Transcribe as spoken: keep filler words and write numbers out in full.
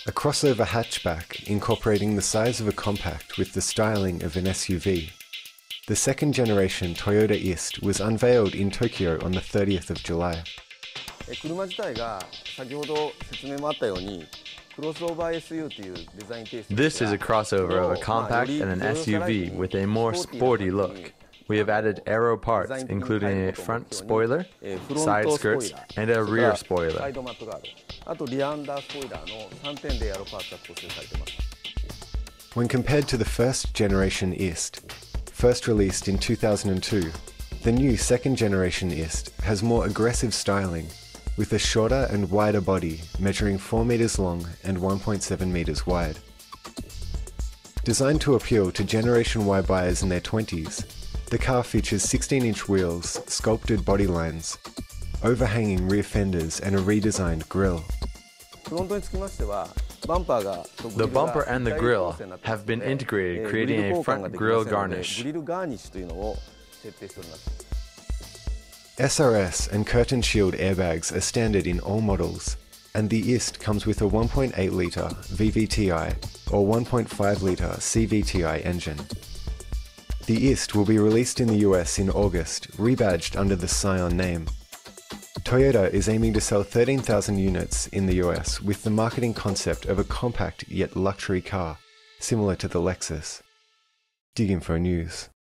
a crossover hatchback incorporating the size of a compact with the styling of an S U V. The second generation Toyota East was unveiled in Tokyo on the thirtieth of July. This is a crossover of a compact and an S U V with a more sporty look. We have added aero parts, including a front spoiler, side skirts, and a rear spoiler. When compared to the first generation East, first released in two thousand two, the new second generation East has more aggressive styling, with a shorter and wider body measuring four meters long and one point seven meters wide. Designed to appeal to Generation Y buyers in their twenties, the car features sixteen inch wheels, sculpted body lines, overhanging rear fenders, and a redesigned grille. The bumper and the grille have been integrated, creating a front grille garnish. S R S and curtain shield airbags are standard in all models, and the East comes with a one point eight litre V V T i or one point five litre C V T i engine. The East will be released in the U S in August, rebadged under the Scion name. Toyota is aiming to sell thirteen thousand units in the U S with the marketing concept of a compact yet luxury car, similar to the Lexus. DigInfo News.